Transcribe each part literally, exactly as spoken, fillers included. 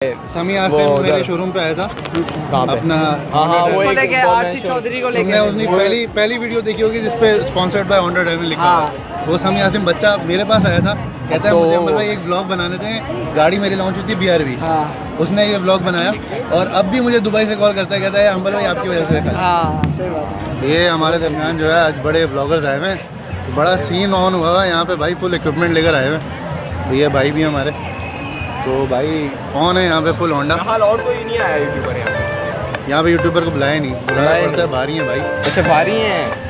समी आसिम मेरे शोरूम पे आया था अपना, हाँ हाँ वो लेके आरसी चौधरी को लेके उसने पहली पहली वीडियो देखी होगी जिसपे स्पॉन्सर्ड बाय होंडा ड्राइविंग लिखा था। वो समी आसिम बच्चा मेरे पास आया था, कहता है मुझे अमर भाई एक ब्लॉग बनाने थे, गाड़ी मेरी लॉन्च हुई थी बी आर वी। उसने ये ब्लॉग बनाया और अब भी मुझे दुबई से कॉल करता है, कहता है अमर भाई आपकी वजह से। ये हमारे दरमियान जो है आज बड़े ब्लॉगर्स आए हुए हैं, तो बड़ा सीन ऑन हुआ यहाँ पे भाई, फुल इक्विपमेंट लेकर आए हुए हैं। तो ये भाई भी हमारे, तो भाई कौन है यहाँ पे फुल होंडा, और कोई नहीं आया यूट्यूबर यहाँ पे। यहाँ पे यूट्यूबर को बुलाया नहीं, बुलाया पड़ता है, भारी है भाई। अच्छा भारी हैं।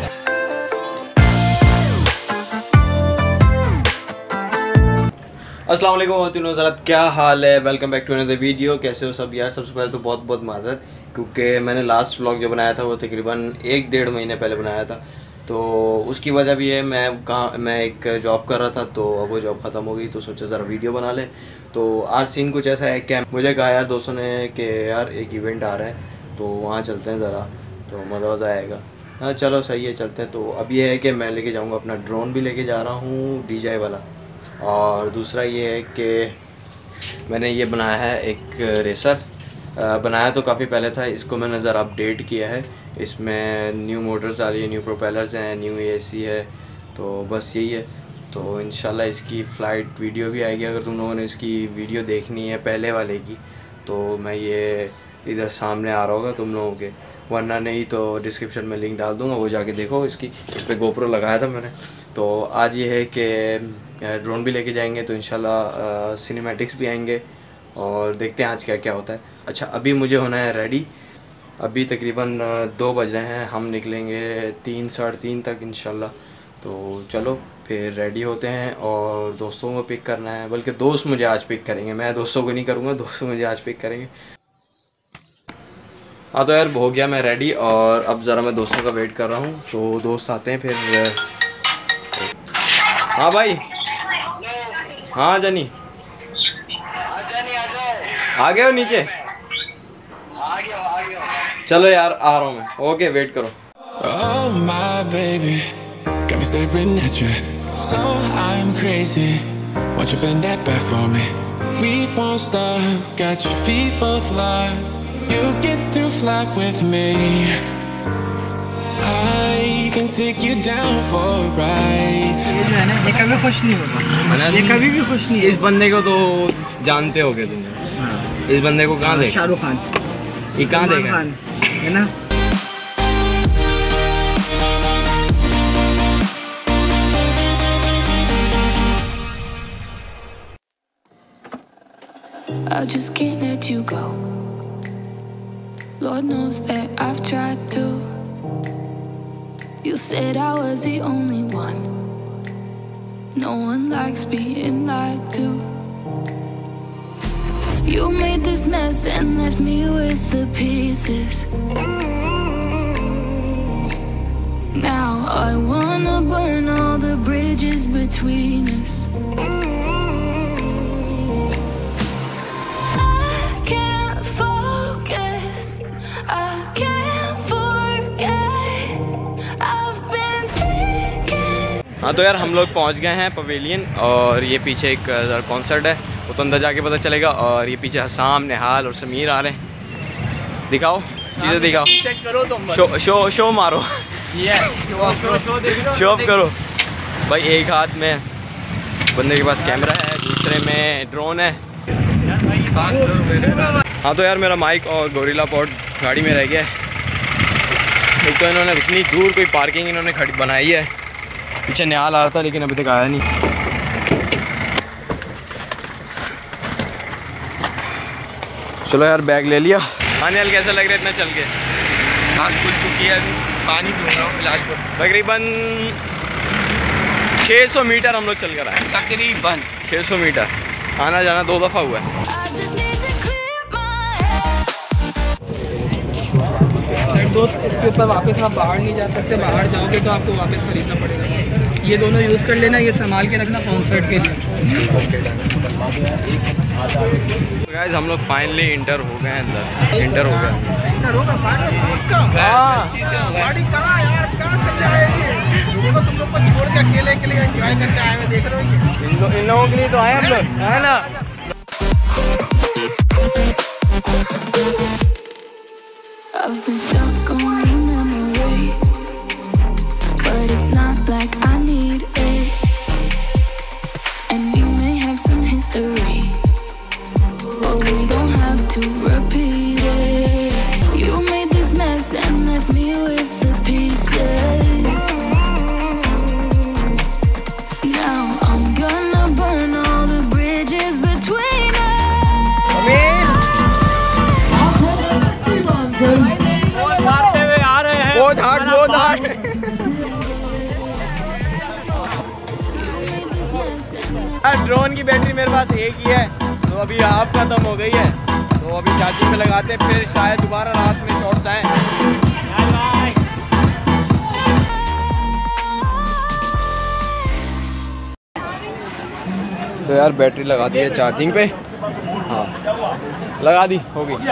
अस्सलाम वालेकुम हज़रात, क्या हाल है? Welcome back to another video. कैसे हो सब यार? सबसे पहले तो बहुत बहुत माज़रत, क्योंकि मैंने लास्ट व्लॉग जो बनाया था वो तकरीबन एक डेढ़ महीने पहले बनाया था, तो उसकी वजह भी है मैं कहाँ मैं एक जॉब कर रहा था, तो अब वो जॉब ख़त्म हो गई, तो सोचा ज़रा वीडियो बना ले। तो आज सीन कुछ ऐसा है कि मुझे कहा यार दोस्तों ने कि यार एक इवेंट आ रहा है, तो वहाँ चलते हैं ज़रा, तो मज़ा मज़ा आएगा। हाँ चलो सही है, चलते हैं। तो अब ये है कि मैं लेके जाऊँगा अपना ड्रोन भी लेके जा रहा हूँ डी जे आई वाला, और दूसरा ये है कि मैंने ये बनाया है एक रेसर। बनाया तो काफ़ी पहले था, इसको मैंने ज़रा अपडेट किया है, इसमें न्यू मोटर्स डाली है, न्यू प्रोपेलर्स हैं, न्यू एसी है, तो बस यही है। तो इंशाल्लाह इसकी फ़्लाइट वीडियो भी आएगी। अगर तुम लोगों ने इसकी वीडियो देखनी है पहले वाले की, तो मैं ये इधर सामने आ रहा होगा तुम लोगों के, वरना नहीं तो डिस्क्रिप्शन में लिंक डाल दूँगा, वो जाके देखो। इसकी इस पर गोप्रो लगाया था मैंने। तो आज ये है कि ड्रोन भी लेके जाएंगे, तो इंशाल्लाह सिनेमैटिक्स भी आएंगे, और देखते हैं आज क्या क्या होता है। अच्छा अभी मुझे होना है रेडी, अभी तकरीबन दो बज रहे हैं, हम निकलेंगे तीन साढ़े तीन तक इंशाल्लाह। तो चलो फिर रेडी होते हैं, और दोस्तों को पिक करना है, बल्कि दोस्त मुझे आज पिक करेंगे, मैं दोस्तों को नहीं करूँगा, दोस्त मुझे आज पिक करेंगे। हाँ तो यार हो गया मैं रेडी, और अब ज़रा मैं दोस्तों का वेट कर रहा हूँ, तो दोस्त आते हैं फिर। हाँ भाई, हाँ जनी आ गए हो नीचे? आ गया, आ गया। चलो यार आ रहा हूँ मैं, ओके वेट करो। Oh my baby, got me staring at you, so I'm crazy. Won't you bend that back for me? We won't stop, got your feet both locked. You get to fly with me. I can take you down for a ride. ये जो है ना, ये कभी खुश नहीं होता, ये कभी भी खुश नहीं। इस बंदे को तो जानते होगे तुम। इस बंदे को कहाँ देखा? शाहरुख खान। ये कहाँ देखा है ना? I just can't let you go. Lord knows that I've tried to. You said I was the only one. No one likes being lied to. You made this mess and left me with the pieces. Now I wanna burn all the bridges between us. I can't focus, I can't forget, I've been thinking. हाँ तो यार हम लोग पहुँच गए हैं pavilion, और ये पीछे एक कॉन्सर्ट है, वो तो अंदर जाके पता चलेगा। और ये पीछे हसाम, निहाल और समीर आ रहे हैं। दिखाओ चीज़ें, दिखाओ, चेक करो तुम, शो शो शो मारो, शो ऑफ करो भाई। एक हाथ में बंदे के पास कैमरा है, दूसरे में ड्रोन है। हाँ तो यार मेरा माइक और गोरिल्ला पॉड गाड़ी में रह गया। एक तो इन्होंने इतनी दूर कोई पार्किंग इन्होंने खड़ी बनाई है, पीछे निहाल आ रहा था लेकिन अभी तक आया नहीं। चलो यार बैग ले लिया। हाँ निहाल कैसा लग रहा है इतना चल के? सांस खुल चुकी है, अभी पानी पी रहा हूँ फिलहाल। तकरीबन छः सौ मीटर हम लोग चल कर आए, तकरीबन छः सौ मीटर। आना जाना दो दफ़ा हुआ है। दोस्त इसके ऊपर वापस आप बाहर नहीं जा सकते, बाहर जाओगे तो आपको वापस खरीदना पड़ेगा। ये दोनों यूज़ कर लेना, ये संभाल के रखना कॉन्सर्ट के लिए। तो गाइस हम लोग फाइनली इंटर हो गए अंदर, इंटर हो गए। तुम लोग को छोड़ के अकेले के लिए एंजॉय करके आए हुए देख रहे हो, इन लोगों के लिए तो आए हम लोग, है ना? I've been stuck on your memory, but it's not like I need it. And we may have some history, but we don't have to repeat it. You made this mess and left me with the pieces. Now I'm gonna burn all the bridges between us. बहुत hard बहुत hard. Drone की battery मेरे पास एक ही है, तो अभी half खत्म हो गई है, तो अभी चार्जिंग पे लगाते हैं, फिर शायद दोबारा रात में शॉर्ट्स आए। तो यार बैटरी लगा दी है चार्जिंग पे, हाँ लगा दी, हो गई।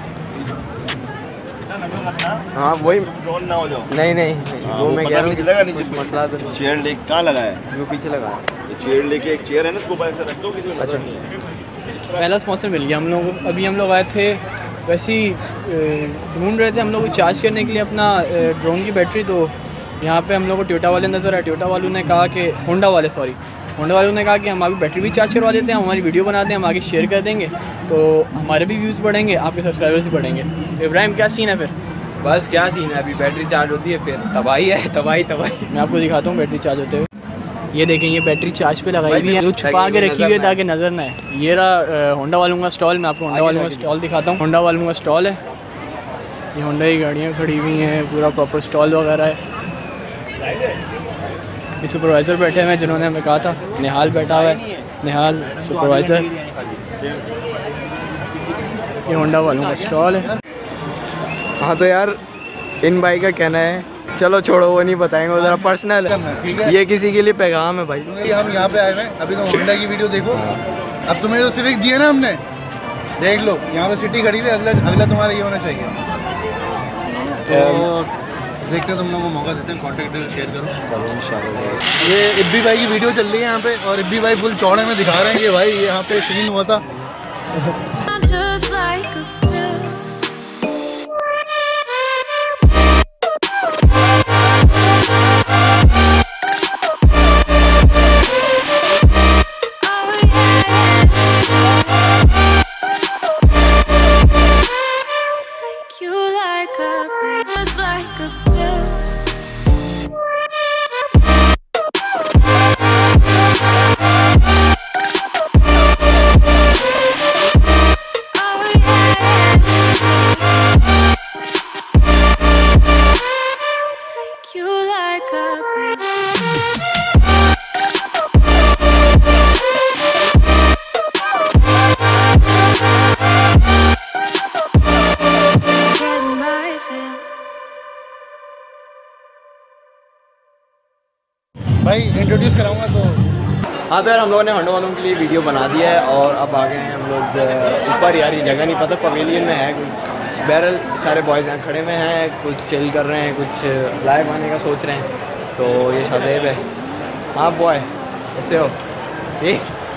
हाँ वही ड्रोन ना हो जाओ। नहीं नहीं वो मैं कह रहा हूँ कुछ मसला तो चेयर लेके कहाँ लगा है? वो पीछे लगा है। चेयर लेके एक चेयर है ना, उसको ऊपर ऐसे रख दो किसी में। अच्छा पहला स्पॉन्सर मिल गया हम लोगों को। अभी हम लोग आए थे वैसे ही ढूंढ रहे थे हम लोग को चार्ज करने के लिए अपना ड्रोन की बैटरी, तो यहाँ पे हम लोग को टोयोटा वाले नज़र आए। टोयोटा वालों ने कहा कि होंडा वाले सॉरी होंडा वालों ने कहा कि हम आपकी बैटरी भी चार्ज करवा देते हैं, हमारी वीडियो बनाते हैं, हम आगे शेयर कर देंगे, तो हमारे भी व्यूज़ बढ़ेंगे, आपके सब्सक्राइबर्स भी बढ़ेंगे। इब्राहिम क्या सीन है फिर? बस क्या सीन है, अभी बैटरी चार्ज होती है फिर तबाही है, तबाही तबाही। मैं आपको दिखाता हूँ बैटरी चार्ज होते हुए। ये देखें ये बैटरी चार्ज पे लगाई हुई है, जो छुपा के रखी हुई है ताकि नज़र ना आए। ये रहा होंडा वालों का स्टॉल, मैं आपको होंडा वालों का स्टॉल दिखाता हूँ। होंडा वालों का स्टॉल है, ये होंडा की गाड़ियाँ खड़ी हुई हैं, पूरा प्रॉपर स्टॉल वगैरह है। ये सुपरवाइज़र बैठे हुए हैं जिन्होंने हमें कहा था, निहाल बैठा हुआ है, निहाल सुपरवाइज़र। ये होंडा वालों का स्टॉल है। हाँ तो यार इन भाई का कहना है, चलो छोड़ो वो नहीं बताएंगे, वो ज़रा पर्सनल है, ये किसी के लिए पैगाम है भाई। हम यहाँ पे आए हैं, अभी तो होंडा की वीडियो देखो। अब तुम्हें जो सिविक दिए ना हमने, देख लो यहाँ पे सिटी खड़ी हुई है, अगला अगला तुम्हारा ये होना चाहिए। तो देखते हैं, तुम लोगों को मौका देते हैं, कॉन्टेक्ट शेयर करो। चलो इंशाल्लाह। ये इब्बी भाई की वीडियो चल रही है यहाँ पे, और इब्बी भाई फुल चौड़े में दिखा रहे हैं कि भाई यहाँ पे सीन हुआ था। Just like a pill. Take you like a pill. Just like a pill. भाई इंट्रोड्यूस कराऊंगा तो। हाँ तो यार हम लोगों ने होंडा वालों के लिए वीडियो बना दिया है, और अब आ गए हैं हम लोग ऊपर। यार ये जगह नहीं पता पवेलियन में है कोई, बहरहाल सारे बॉयज़ यहाँ खड़े में हैं, कुछ चिल कर रहे हैं, कुछ लाइव आने का सोच रहे हैं। तो ये शादेब है। हाँ बॉय कैसे हो? ये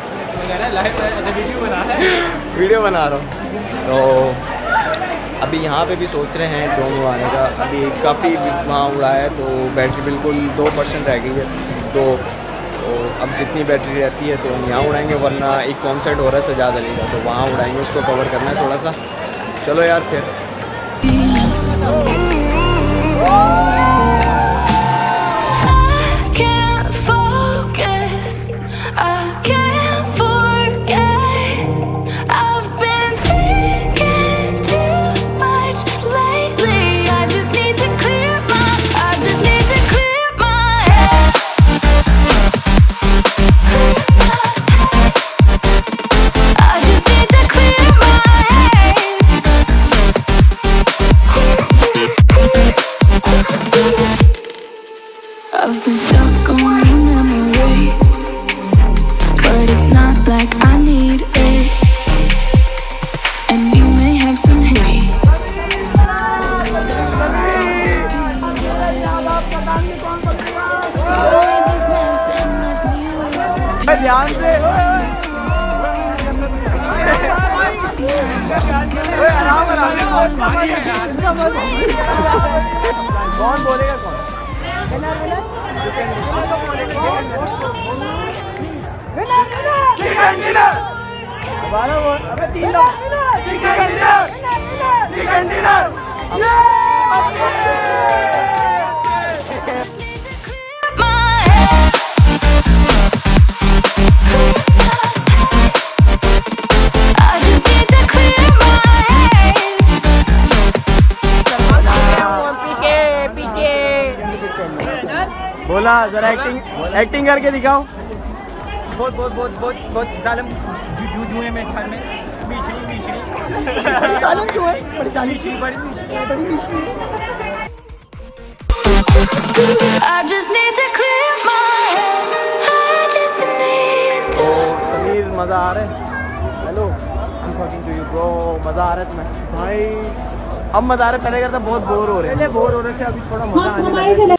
वीडियो बना रहा हूँ। तो अभी यहाँ पे भी सोच रहे हैं ड्रोन उड़ाने का। अभी काफ़ी वहाँ उड़ा है, तो बैटरी बिल्कुल दो परसेंट रह गई है। तो, तो अब जितनी बैटरी रहती है तो हम यहाँ उड़ाएंगे, वरना एक कॉन्सर्ट हो रहा है सजाद अली का, तो वहाँ उड़ाएंगे, उसको कवर करना है थोड़ा सा। चलो यार फिर। कौन बोलेगा कौन? बोला जरा एक्टिंग एक्टिंग करके दिखाओ। बहुत बहुत बहुत बहुत बहुत जालिम जू जू है मेरे ख्याल में मिश्री मिश्री जालिम क्यों है? बड़ी जालिम मिश्री बड़ी बड़ी मिश्री। I just need to clear my head. I just need to. तमीज़ मज़ा आ रहा है। Hello I'm talking to you bro, मज़ा आ रहा है तुम्हें? भाई अब मज़ा आ रहा है, पहले करता बहुत बोर हो रहे हैं। पहले बोर हो रहे थे, अभी थोड़ा मज़ा आने लगा।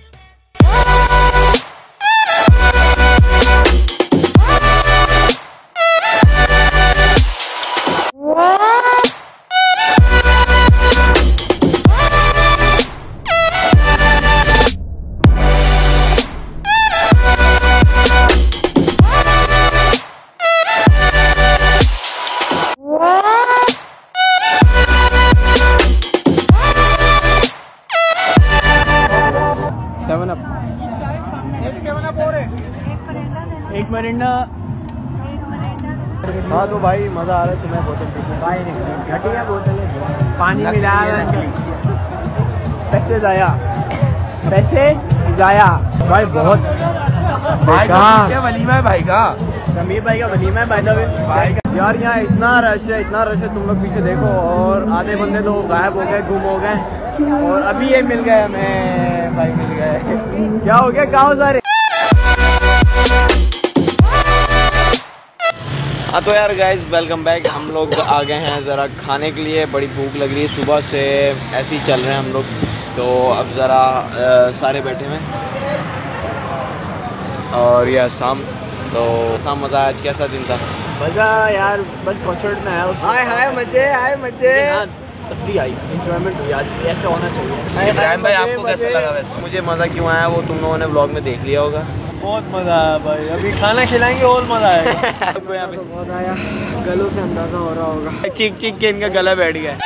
एक मरिंडा। हाँ तो भाई मज़ा आ रहा है तुम्हें? बोतल पीने भाई घटिया बोतल है, पानी मिलाया, पैसे जाया, पैसे जाया भाई बहुत बेकार। वलीमा है भाई का, समीर भाई का वलीमा है भाई का। यार यहाँ इतना रश है, इतना रश है, तुम लोग पीछे देखो, और आधे बंदे तो गायब हो गए, गुम हो गए, और अभी ये मिल गए हमें भाई, मिल गए। क्या हो गया, कहाँ सारे? हाँ तो यार गाइस वेलकम बैक। हम लोग आ गए हैं ज़रा खाने के लिए, बड़ी भूख लग रही है, सुबह से ऐसे ही चल रहे हैं हम लोग। तो अब ज़रा सारे बैठे हुए और ये शाम, तो शाम मज़ा आया। आज कैसा दिन था? मज़ा यार, बस कॉन्सर्ट में आया, हाय हाय मज़े, हाय मज़े, तफरी आई, इंजॉयमेंट हुई। आज ऐसे होना चाहिए। इब्राहिम भाई आपको कैसा लगा वैसे? मुझे मज़ा क्यों आया वो तुम लोगों ने व्लॉग में देख लिया होगा। बहुत मज़ा आया भाई, अभी खाना खिलाएंगे और मज़ा आएगा। तो यहाँ पे बहुत आया, गलों से अंदाज़ा हो रहा होगा। चीख चीख के इनका गला बैठ गया।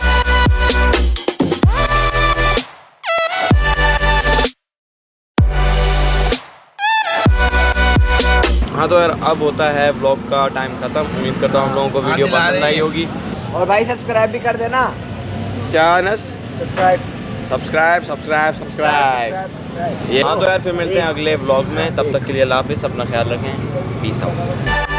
हाँ तो यार अब होता है व्लॉग का टाइम खत्म। उम्मीद करता हूँ हम लोगों को वीडियो पसंद आई होगी, और भाई सब्सक्राइब भी कर देना, channel subscribe subscribe subscribe subscribe ये। हाँ तो यार फिर मिलते हैं अगले व्लॉग में, तब तक के लिए अल्लाह हाफिज़, अपना ख्याल रखें, पीस आउट।